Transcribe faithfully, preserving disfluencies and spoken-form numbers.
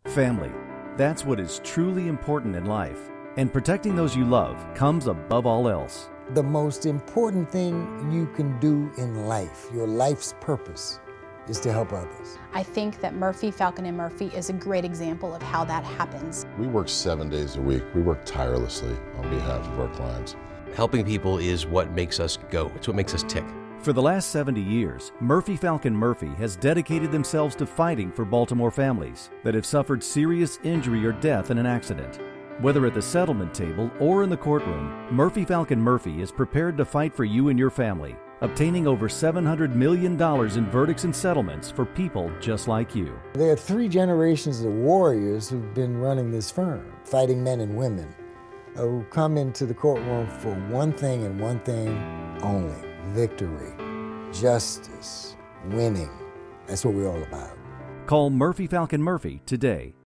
Family. That's what is truly important in life. And protecting those you love comes above all else. The most important thing you can do in life, your life's purpose, is to help others. I think that Murphy, Falcon and Murphy is a great example of how that happens. We work seven days a week. We work tirelessly on behalf of our clients. Helping people is what makes us go. It's what makes us tick. For the last seventy years, Murphy, Falcon, Murphy has dedicated themselves to fighting for Baltimore families that have suffered serious injury or death in an accident. Whether at the settlement table or in the courtroom, Murphy, Falcon, Murphy is prepared to fight for you and your family, obtaining over seven hundred million dollars in verdicts and settlements for people just like you. There are three generations of warriors who've been running this firm, fighting men and women, uh, who come into the courtroom for one thing and one thing only: victory, justice, winning. That's what we're all about. Call Murphy, Falcon, Murphy today.